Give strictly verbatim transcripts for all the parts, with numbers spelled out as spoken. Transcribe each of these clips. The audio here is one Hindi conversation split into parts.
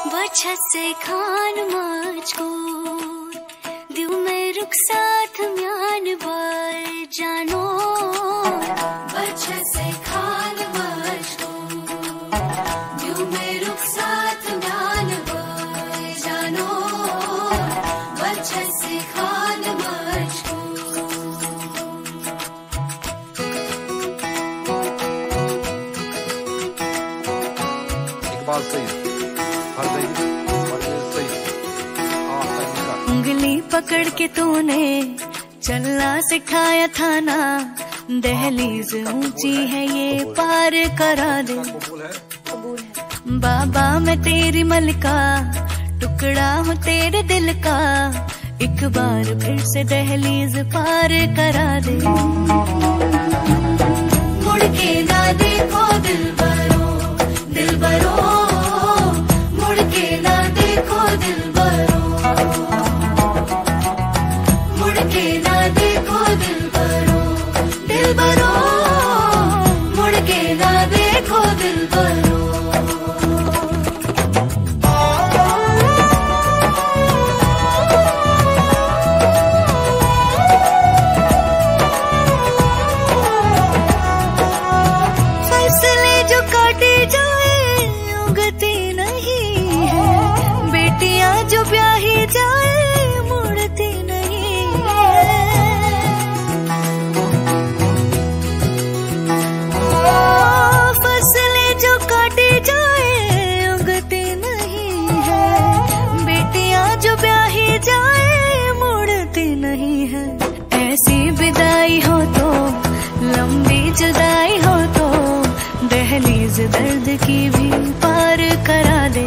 बचत से खान मुझको दिल में रुक साथ म्यान बार जानो बचत से खान मुझको दिल में रुक साथ म्यान बार जानो बचत से खान मुझको इकबाल सही उंगली पकड़ के तूने चलना सिखाया था ना दहलीज ऊंची है ये पार करा दे बाबा मैं तेरी मलका टुकड़ा हूँ तेरे दिल का एक बार फिर से दहलीज पार करा दे मुड़ के ना देखो दिल बरो दिल बरो मुड़ के ना देखो दिल बरो मुड़ के ना देखो दिल बरो दिल बरो मुड़ के ना देखो दिल बरो फैसले जो काटे जाए उगती नहीं है बेटियां जो ब्याही जाए मुड़ती नहीं है फसलें जो काटी जाए उगती नहीं है बेटियां जो ब्याही जाए मुड़ती नहीं है ऐसी विदाई हो तो लंबी जुदाई हो तो दहलीज दर्द की भी पार करा दे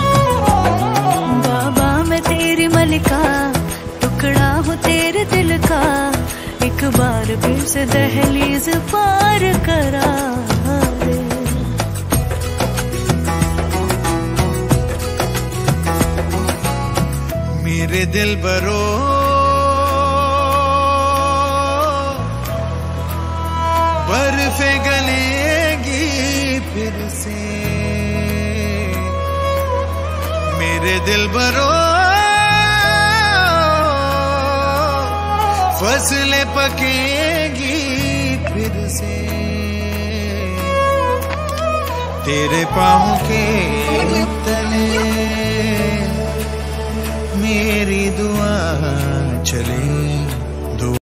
बाबा मैं तेरी मलिका टुकड़ा हूँ तेरे दिल का एक बार फिर से दहलीज पार करा दे मेरे दिल बरो बर्फे गलेगी फिर से मेरे दिल बरो फसलें पकेगी फिर से तेरे पाँव के तले मेरी दुआ चले